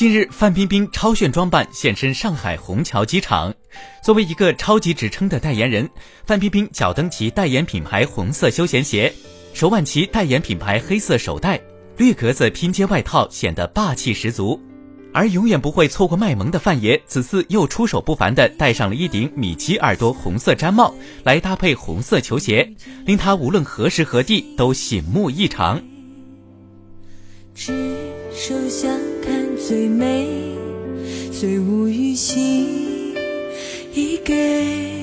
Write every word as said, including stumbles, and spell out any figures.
近日，范冰冰超炫装扮现身上海虹桥机场。作为一个超级职称的代言人，范冰冰脚蹬其代言品牌红色休闲鞋，手挽其代言品牌黑色手袋，绿格子拼接外套显得霸气十足。而永远不会错过卖萌的范爷，此次又出手不凡地戴上了一顶米奇耳朵红色毡帽，来搭配红色球鞋，令他无论何时何地都醒目异常。 只手相看最美，虽无语心已给。